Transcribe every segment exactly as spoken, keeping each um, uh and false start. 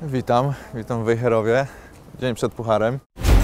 Witam, witam w Wejherowie, dzień przed pucharem.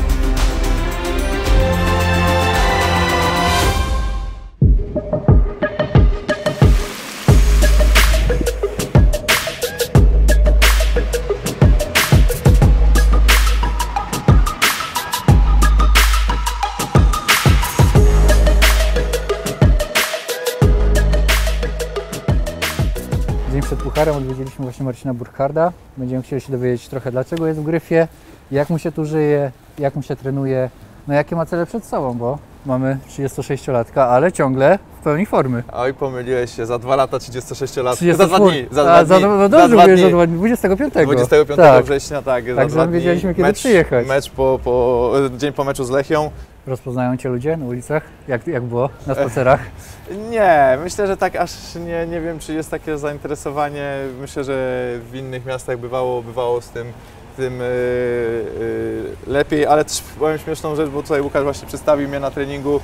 Dzień przed pucharem odwiedziliśmy właśnie Marcina Burkharda. Będziemy chcieli się dowiedzieć trochę, dlaczego jest w Gryfie, jak mu się tu żyje, jak mu się trenuje, no jakie ma cele przed sobą, bo mamy trzydziestosześciolatka, ale ciągle w pełni formy. Oj, pomyliłeś się, za dwa lata trzydziestosześciolatka, trzydzieści za dwa dni, za dwa A, dni, za, no za dobrze dwa mówię, dni. za dwa dni, dwudziestego piątego. dwudziestego piątego tak. września, tak, za Także dwa dni. wiedzieliśmy, kiedy mecz, przyjechać. Mecz po, po, dzień po meczu z Lechią. Rozpoznają Cię ludzie na ulicach? Jak, jak było na spacerach? Nie, myślę, że tak aż nie, nie wiem, czy jest takie zainteresowanie. Myślę, że w innych miastach bywało, bywało z tym, tym yy, yy, lepiej, ale też powiem śmieszną rzecz, bo tutaj Łukasz właśnie przedstawił mnie na treningu,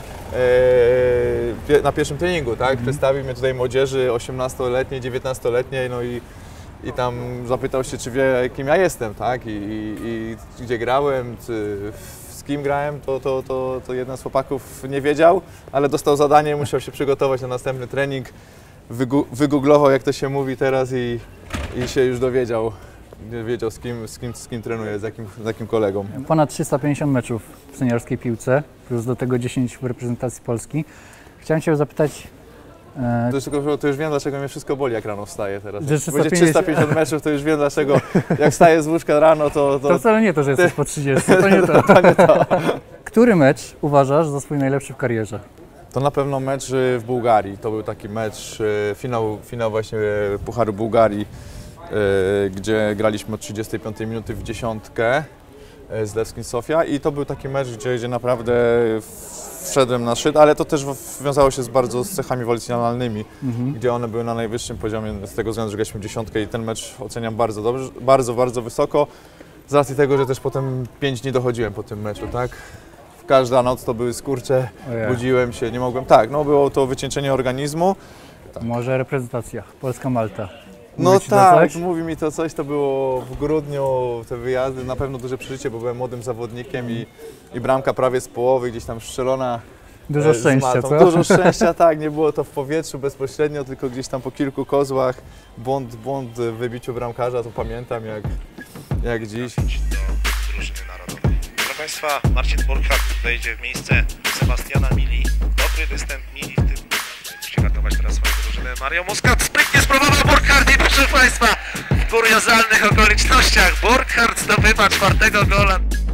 yy, na pierwszym treningu, tak? Mm. Przedstawił mnie tutaj młodzieży osiemnastoletniej, dziewiętnastoletniej, no i, i tam zapytał się, czy wie, kim ja jestem, tak? I, i, i gdzie grałem, czy z kim grałem, to, to, to, to jeden z chłopaków nie wiedział, ale dostał zadanie, musiał się przygotować na następny trening, Wygu wygooglował, jak to się mówi teraz i, i się już dowiedział, wiedział z kim, z kim, z kim trenuje, z jakim, z jakim kolegą. Ponad trzysta pięćdziesiąt meczów w seniorskiej piłce, plus do tego dziesięć w reprezentacji Polski. Chciałem Cię zapytać... E... To, już, tylko, to już wiem, dlaczego mnie wszystko boli, jak rano wstaję teraz. trzysta Będzie trzysta pięćdziesiąt meczów, to już wiem, dlaczego jak wstaję z łóżka rano, to... To, to wcale nie to, że jesteś po trzydziestu, to nie to. to, nie to. Który mecz uważasz za swój najlepszy w karierze? To na pewno mecz w Bułgarii. To był taki mecz, finał, finał właśnie Pucharu Bułgarii, gdzie graliśmy od trzydziestej piątej minuty w dziesiątkę z Lewskim Sofia i to był taki mecz, gdzie, gdzie naprawdę wszedłem na szczyt, ale to też wiązało się z bardzo z cechami wolicjonalnymi, mhm. gdzie one były na najwyższym poziomie z tego względu, że graliśmy w dziesiątkę i ten mecz oceniam bardzo dobrze, bardzo, bardzo wysoko, z racji tego, że też potem pięć dni dochodziłem po tym meczu, tak? Każda noc to były skurcze, budziłem się, nie mogłem, tak, no było to wycieńczenie organizmu. Tak. Może reprezentacja, Polska-Malta. No tak, mówi mi to coś, to było w grudniu, te wyjazdy, na pewno duże przeżycie, bo byłem młodym zawodnikiem i, i bramka prawie z połowy, gdzieś tam strzelona. Dużo szczęścia, co? Dużo szczęścia, tak, nie było to w powietrzu bezpośrednio, tylko gdzieś tam po kilku kozłach, błąd, błąd w wybiciu bramkarza, to pamiętam jak, jak dziś. Do drużyny narodowej. Proszę Państwa, Marcin Burkhardt wejdzie w miejsce Sebastiana Mili. Dobry występ Mili w tym. Musi ratować teraz swoją drużynę. Mario Muscat sprytnie spróbował Burkhardt i proszę Państwa, w kuriozalnych okolicznościach Burkhardt zdobywa czwartego gola.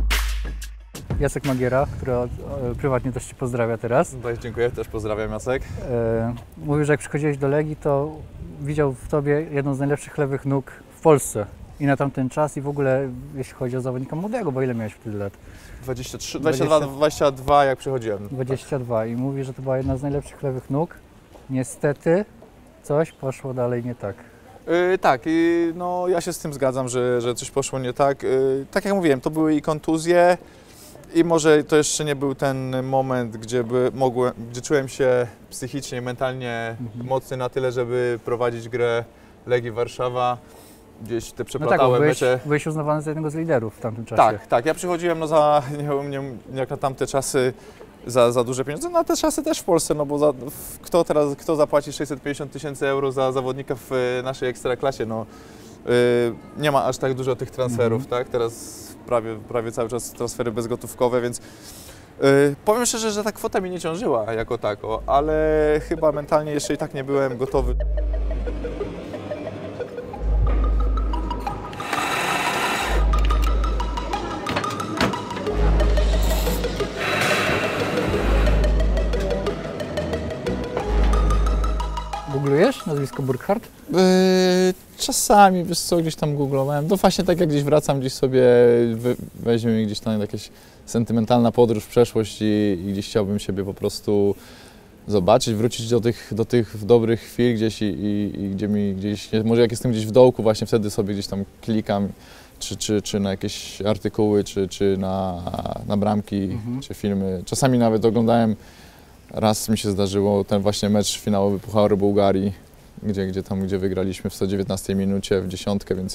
Jacek Magiera, który e, prywatnie też Cię pozdrawia teraz. Tak, dziękuję, też pozdrawiam Jacek. E, mówił, że jak przychodziłeś do Legii, to widział w Tobie jedną z najlepszych lewych nóg w Polsce. I na tamten czas i w ogóle jeśli chodzi o zawodnika młodego, bo ile miałeś wtedy lat? dwadzieścia trzy, dwadzieścia dwa, dwadzieścia dwa jak przychodziłem. dwadzieścia dwa tak. I mówi, że to była jedna z najlepszych lewych nóg. Niestety coś poszło dalej nie tak. Yy, tak, i no, ja się z tym zgadzam, że, że coś poszło nie tak. Yy, tak jak mówiłem, to były i kontuzje i może to jeszcze nie był ten moment, gdzie, by mogłem, gdzie czułem się psychicznie, mentalnie mhm. mocny na tyle, żeby prowadzić grę Legii Warszawa. Gdzieś te przeplatałe no tak, byłeś, mecze. Byłeś uznawany za jednego z liderów w tamtym czasie. Tak, tak. Ja przychodziłem no, za, nie, nie, jak na tamte czasy za, za duże pieniądze, na te czasy też w Polsce, no bo za, kto teraz, kto zapłaci sześćset pięćdziesiąt tysięcy euro za zawodnika w naszej ekstraklasie, no yy, nie ma aż tak dużo tych transferów, mhm. tak? Teraz prawie, prawie cały czas transfery bezgotówkowe, więc yy, powiem szczerze, że ta kwota mi nie ciążyła jako tako, ale chyba mentalnie jeszcze i tak nie byłem gotowy. Googlujesz nazwisko Burkhardt? Yy, czasami, wiesz co, gdzieś tam googlowałem. To właśnie tak jak gdzieś wracam, gdzieś sobie we, weźmie mi gdzieś tam jakaś sentymentalna podróż w przeszłość i, i gdzieś chciałbym siebie po prostu zobaczyć, wrócić do tych, do tych dobrych chwil gdzieś i, i, i gdzie mi gdzieś, może jak jestem gdzieś w dołku, właśnie wtedy sobie gdzieś tam klikam, czy, czy, czy na jakieś artykuły, czy, czy na, na bramki, mhm. czy filmy. Czasami nawet oglądałem, raz mi się zdarzyło ten właśnie mecz finałowy Pucharu Bułgarii, gdzie, gdzie tam, gdzie wygraliśmy w sto dziewiętnastej minucie w dziesiątkę, więc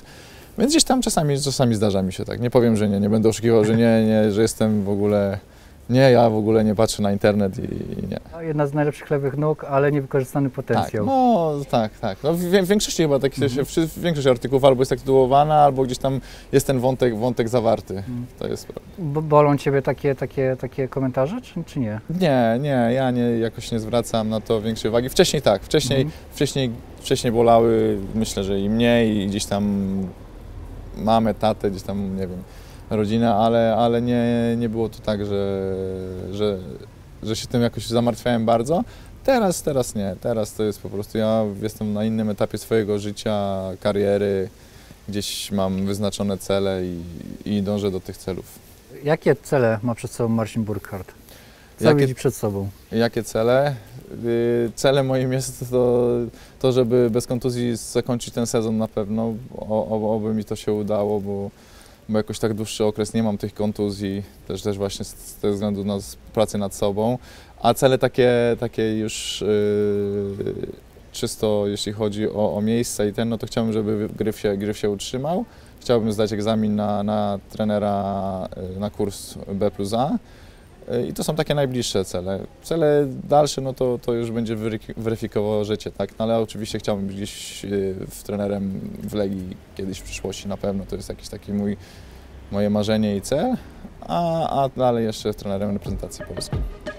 Więc gdzieś tam czasami, czasami zdarza mi się tak. Nie powiem, że nie, nie będę oszukiwał, że nie, nie, że jestem w ogóle... Nie, ja w ogóle nie patrzę na internet i, i nie. No, jedna z najlepszych lewych nóg, ale niewykorzystany Tak, potencjał. no tak, tak. No, w, w większości chyba takich, mhm. większość artykułów albo jest tak tytułowana, albo gdzieś tam jest ten wątek, wątek zawarty. Mhm. To jest prawda. Bo bolą Ciebie takie, takie, takie komentarze, czy, czy nie? Nie, nie, ja nie, jakoś nie zwracam na to większej uwagi. Wcześniej tak, wcześniej, mhm. wcześniej, wcześniej bolały, myślę, że i mnie, i gdzieś tam mamę, tatę, gdzieś tam, nie wiem, rodzinę, ale, ale nie, nie było to tak, że, że, że się tym jakoś zamartwiałem bardzo. Teraz, teraz nie, teraz to jest po prostu, ja jestem na innym etapie swojego życia, kariery, gdzieś mam wyznaczone cele i, i dążę do tych celów. Jakie cele ma przed sobą Marcin Burkhardt? Co Jakie, widzi przed sobą? Jakie cele? Yy, celem moim jest to, to, żeby bez kontuzji zakończyć ten sezon na pewno, o, o, oby mi to się udało, bo bo jakoś tak dłuższy okres nie mam tych kontuzji, też, też właśnie z, z tego względu na pracę nad sobą, a cele takie, takie już yy, czysto jeśli chodzi o, o miejsca i ten, no to chciałbym, żeby Gryf się, Gryf się utrzymał. Chciałbym zdać egzamin na, na trenera, na kurs B plus A i to są takie najbliższe cele. Cele dalsze, no to, to już będzie weryfikowało życie, tak? No ale oczywiście chciałbym być gdzieś w trenerem w Legii kiedyś w przyszłości na pewno, to jest jakiś taki mój, moje marzenie i cel, a, a dalej jeszcze trenerem reprezentacji polskiej.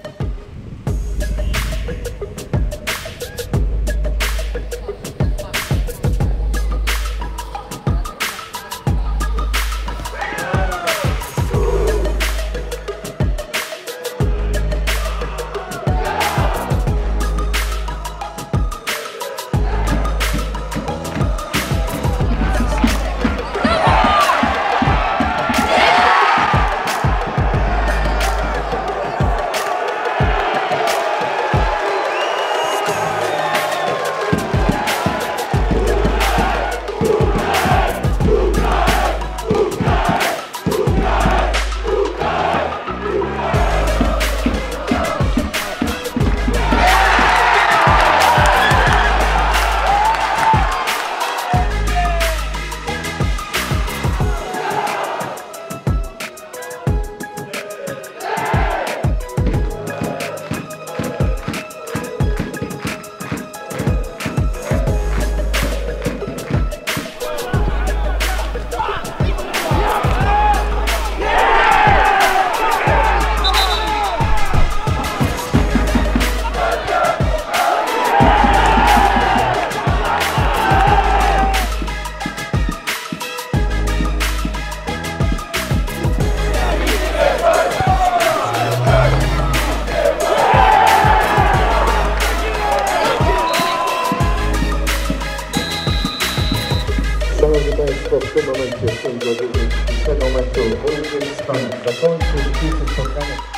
Szanowni Państwo, w tym momencie, w tym, w tym momencie, Ulgiel Stan zakończył dzisiejsze spotkanie.